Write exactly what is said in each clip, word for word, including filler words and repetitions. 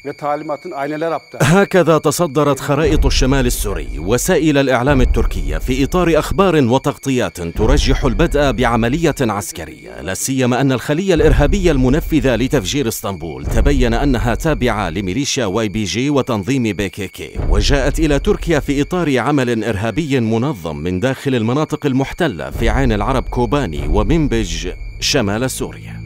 هكذا تصدرت خرائط الشمال السوري وسائل الإعلام التركية في إطار أخبار وتغطيات ترجح البدء بعملية عسكرية، لا سيما أن الخلية الإرهابية المنفذة لتفجير اسطنبول تبين أنها تابعة لميليشيا واي بي جي وتنظيم بي كي كي، وجاءت إلى تركيا في إطار عمل إرهابي منظم من داخل المناطق المحتلة في عين العرب كوباني ومنبج شمال سوريا.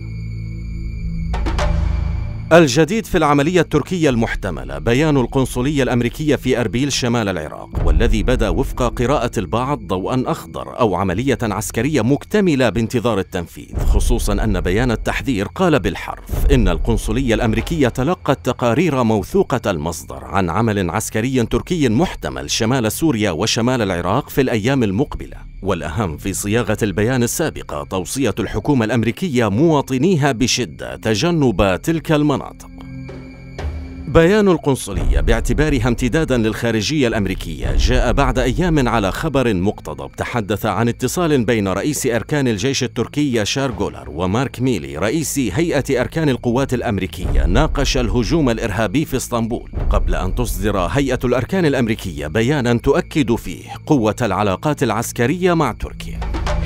الجديد في العملية التركية المحتملة بيان القنصلية الأمريكية في أربيل شمال العراق، والذي بدا وفق قراءة البعض ضوءا أخضر أو عملية عسكرية مكتملة بانتظار التنفيذ، خصوصا أن بيان التحذير قال بالحرف إن القنصلية الأمريكية تلقت تقارير موثوقة المصدر عن عمل عسكري تركي محتمل شمال سوريا وشمال العراق في الأيام المقبلة. والأهم في صياغة البيان السابقة توصية الحكومة الأمريكية مواطنيها بشدة تجنب تلك المناطق. بيان القنصلية باعتبارها امتدادا للخارجية الأمريكية جاء بعد أيام على خبر مقتضب تحدث عن اتصال بين رئيس أركان الجيش التركي ياشار جولر ومارك ميلي رئيس هيئة أركان القوات الأمريكية ناقش الهجوم الإرهابي في اسطنبول، قبل أن تصدر هيئة الأركان الأمريكية بيانا تؤكد فيه قوة العلاقات العسكرية مع تركيا.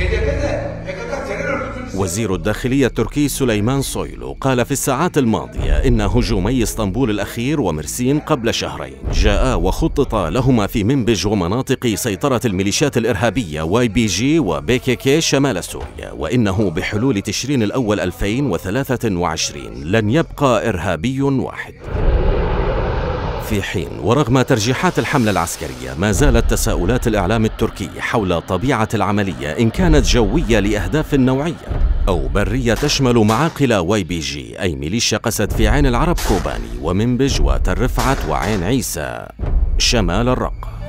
وزير الداخلية التركي سليمان سويلو قال في الساعات الماضية إن هجومي اسطنبول الأخير ومرسين قبل شهرين جاء وخطط لهما في منبج ومناطق سيطرة الميليشيات الإرهابية واي بي جي وبي كي كي شمال سوريا، وإنه بحلول تشرين الأول ألفين وثلاثة وعشرين لن يبقى إرهابي واحد. في حين ورغم ترجيحات الحملة العسكرية ما زالت تساؤلات الإعلام التركي حول طبيعة العملية إن كانت جوية لأهداف نوعية أو برية تشمل معاقل واي بي جي أي ميليشيا قسد في عين العرب كوباني ومنبج وتل رفعت وعين عيسى شمال الرقة.